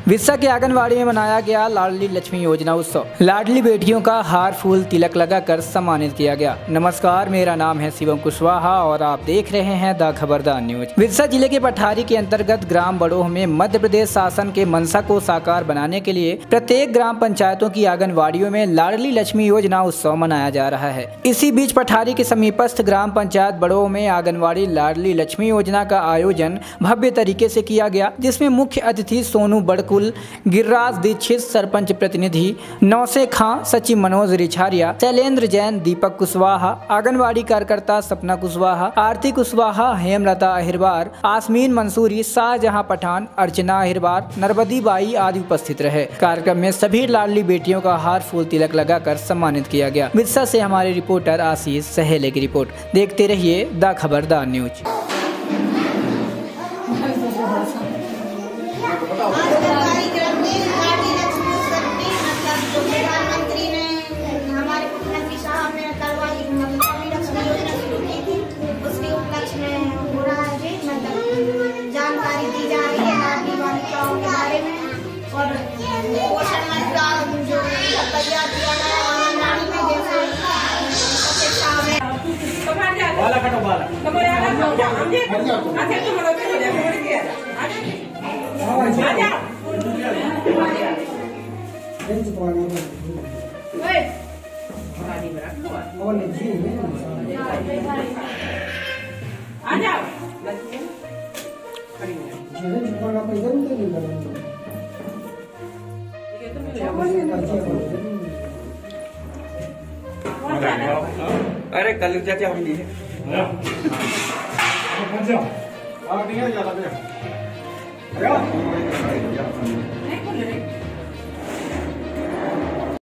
विस्सा के आंगनवाड़ी में मनाया गया लाडली लक्ष्मी योजना उत्सव। लाडली बेटियों का हार फूल तिलक लगाकर सम्मानित किया गया। नमस्कार, मेरा नाम है शिवम कुशवाहा और आप देख रहे हैं द खबरदार न्यूज। विस्सा जिले के पठारी के अंतर्गत ग्राम बड़ोह में मध्य प्रदेश शासन के मंशा को साकार बनाने के लिए प्रत्येक ग्राम पंचायतों की आंगनवाड़ियों में लाडली लक्ष्मी योजना उत्सव मनाया जा रहा है। इसी बीच पठारी के समीपस्थ ग्राम पंचायत बड़ोह में आंगनवाड़ी लाडली लक्ष्मी योजना का आयोजन भव्य तरीके से किया गया, जिसमें मुख्य अतिथि सोनू बड़कुल, गिरिराज दीक्षित, सरपंच प्रतिनिधि नौसे खां, सचिव मनोज रिछारिया, शैलेंद्र जैन, दीपक कुशवाहा, आंगनवाड़ी कार्यकर्ता सपना कुशवाहा, आरती कुशवाहा, हेमलता अहिरवार, आसमीन मंसूरी, शाहजहां पठान, अर्चना अहिरवार, नरबदी बाई आदि उपस्थित रहे। कार्यक्रम में सभी लाडली बेटियों का हार फूल तिलक लगाकर सम्मानित किया गया। विस्सा से हमारे रिपोर्टर आशीष सहेले की रिपोर्ट। देखते रहिए द खबरदार न्यूज। कार्यक्रम में लाडली लक्ष्मी उत्सव में जो प्रधानमंत्री ने हमारे मुख्यमंत्री साहब ने करवाई लाडली लक्ष्मी योजना शुरू की थी, उसके उपलक्ष्य में हो रहा है जानकारी दी जा रही है लाडली बालिकाओं के बारे में। और पोषण मंत्र जो तैयार किया गया आंगनबाड़ी में, जैसे सामने अरे कल चाचा हम लिए नहीं